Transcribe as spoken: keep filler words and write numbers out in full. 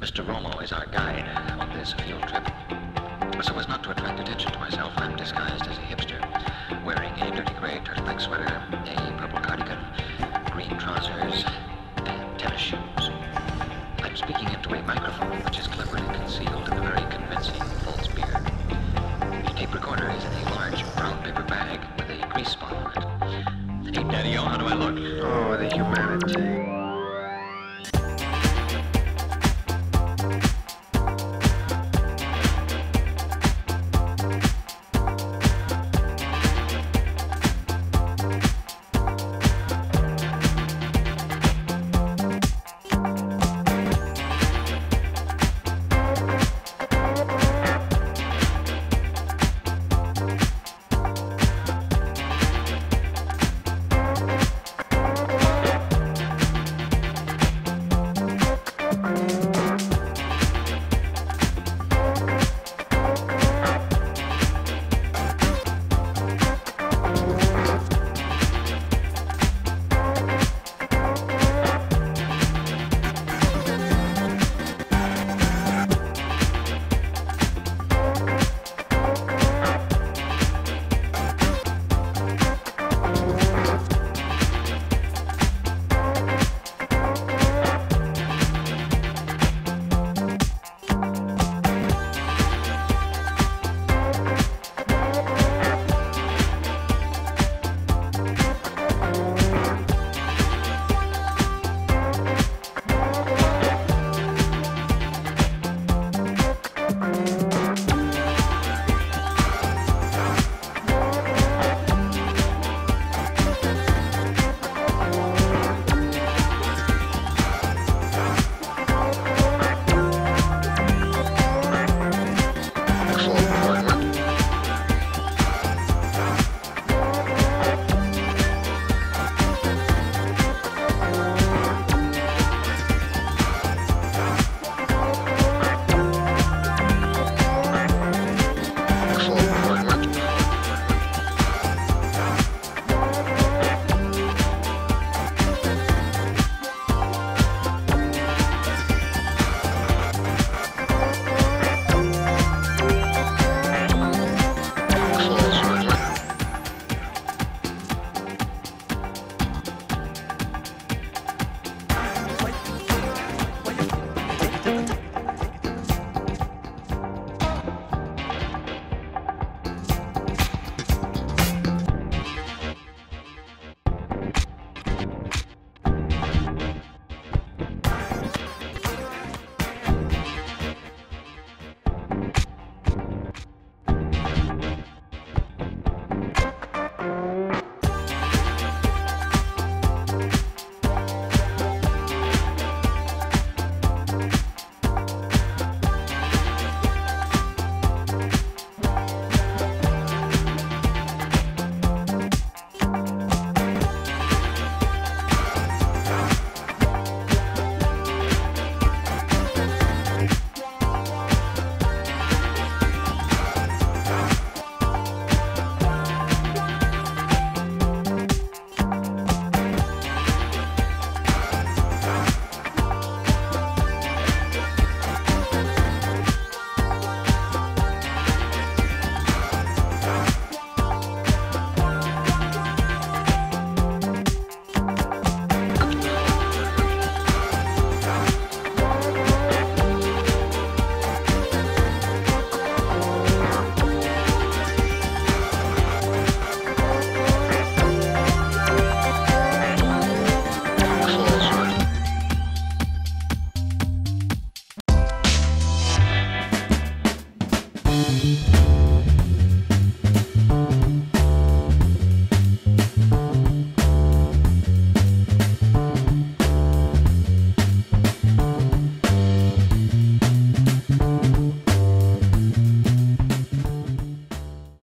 Mister Romo is our guide on this field trip. So as not to attract attention to myself, I'm disguised as a hipster, wearing a dirty gray turtleneck sweater, a purple cardigan, green trousers, and tennis shoes. I'm speaking into a microphone which is cleverly concealed in a very convincing false beard. The tape recorder is in a large brown paper bag with a grease spot on it. Hey, Daddy-O, how do I look? Oh, the humanity.